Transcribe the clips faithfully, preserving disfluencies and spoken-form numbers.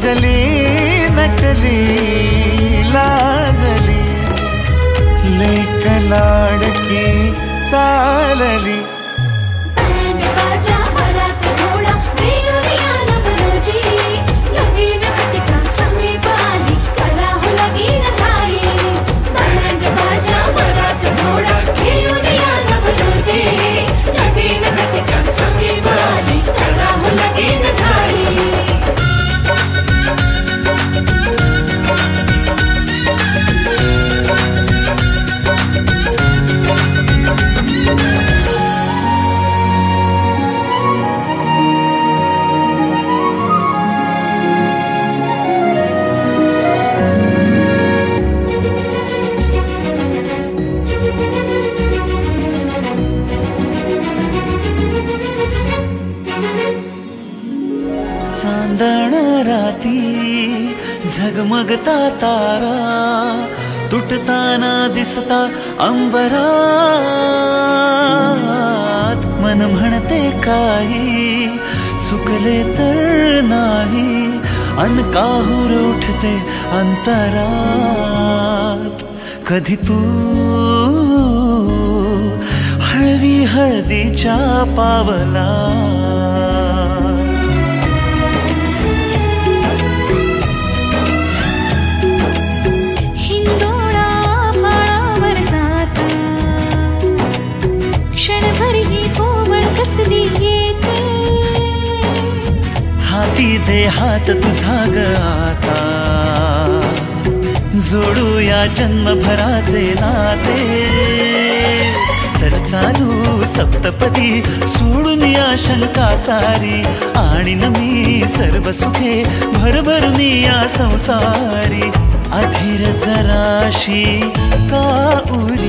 लाजली नटली लाजली लेक लाडकी चालली चांदण राती झगमगता तारा तुटताना दिसता अंबरात मन म्हणते काही चुकले तर नाही अन काहूर उठते अंतरात कधी तू हळवी हळदीच्या पावला हाती दे हात तुझा ग आता जोडूया जन्मभराचे नाते चल चालू सप्तपदी सोडून या शंका सारी आणि न मी सर्व सुखे भरभरून या संसारी अधीर जराशी का उरी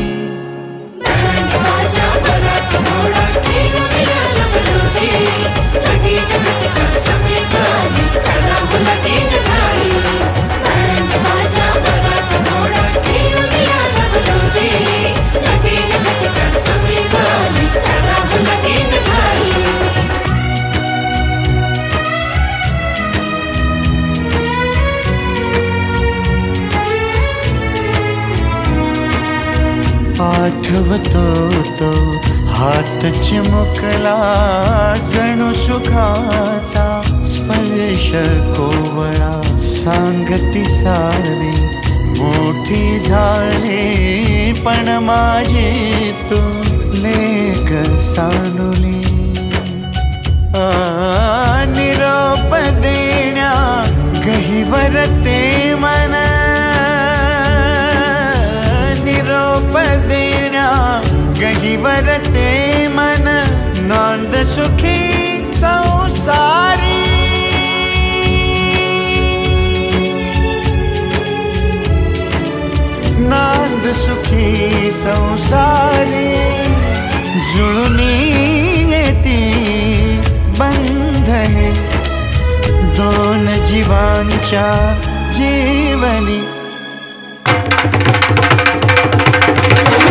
आठवतो तो हात चिमुकला जणू सुखाचा स्पर्श कोवळा सांगती सारी मोठी झाली पण माझी तू लेक सानुली निरोप देण्या गहिवर ते मन निरोप देण्या गहिवर ते मन नांद सुखी संसारी नांद सुखी संसारी जुळूनी येती बंध हे दोन जीवांच्या जीवनी